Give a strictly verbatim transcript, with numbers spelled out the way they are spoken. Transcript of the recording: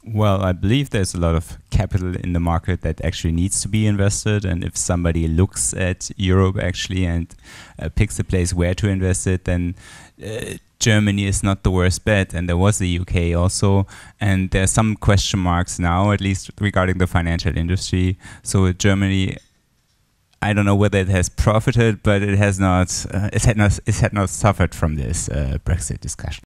Well, I believe there's a lot of capital in the market that actually needs to be invested. And if somebody looks at Europe actually and uh, picks a place where to invest it, then uh, Germany is not the worst bet. And there was the U K also. And there's some question marks now, at least regarding the financial industry. So Germany, I don't know whether it has profited, but it has not, uh, it had not, it had not suffered from this uh, Brexit discussion.